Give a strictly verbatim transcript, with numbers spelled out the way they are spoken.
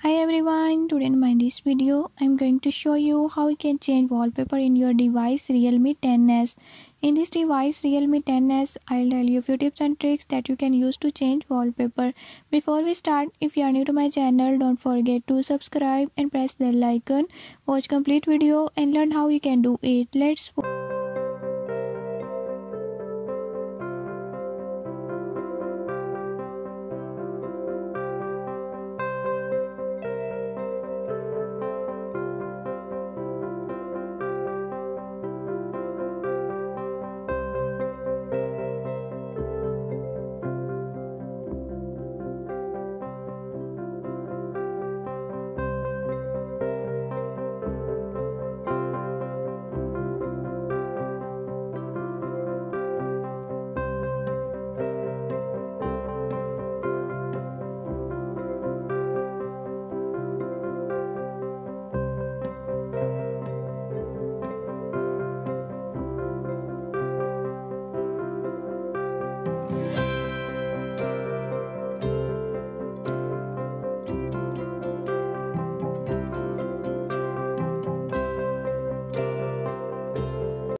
Hi everyone, today in my this video I'm going to show you how you can change wallpaper in your device Realme ten s. In this device Realme ten s, I'll tell you a few tips and tricks that you can use to change wallpaper. Before we start, if you are new to my channel, don't forget to subscribe and press bell icon. Watch complete video and learn how you can do it. Let's